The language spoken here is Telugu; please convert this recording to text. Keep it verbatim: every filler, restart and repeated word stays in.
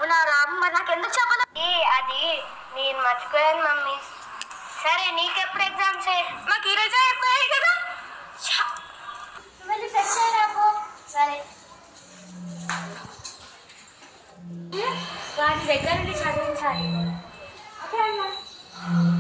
అవునా రామ్, మరి నాకు ఎందుకు చెప్పదు? అది నేను మర్చిపోయాను మమ్మీ. సరే నీకెప్పుడు ఎగ్జామ్స్? మాకు ఈరోజే అయిపోయాయి కదా. మళ్ళీ ఫ్రెష్ అయ్యాకు. సరే వాటి దగ్గర నుండి చదివించాలి. ఓకే అన్న.